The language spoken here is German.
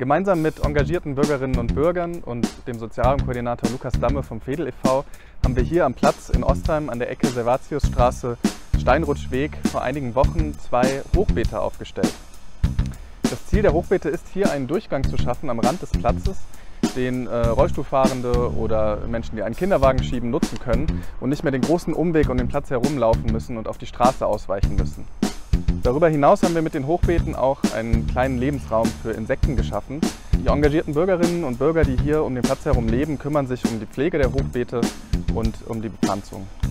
Gemeinsam mit engagierten Bürgerinnen und Bürgern und dem Sozialraumkoordinator Lukas Damme vom Fedel e.V. haben wir hier am Platz in Ostheim an der Ecke Servatiusstraße Steinrutschweg vor einigen Wochen 2 Hochbeete aufgestellt. Das Ziel der Hochbeete ist hier einen Durchgang zu schaffen am Rand des Platzes, den Rollstuhlfahrende oder Menschen, die einen Kinderwagen schieben, nutzen können und nicht mehr den großen Umweg um den Platz herumlaufen müssen und auf die Straße ausweichen müssen. Darüber hinaus haben wir mit den Hochbeeten auch einen kleinen Lebensraum für Insekten geschaffen. Die engagierten Bürgerinnen und Bürger, die hier um den Platz herum leben, kümmern sich um die Pflege der Hochbeete und um die Bepflanzung.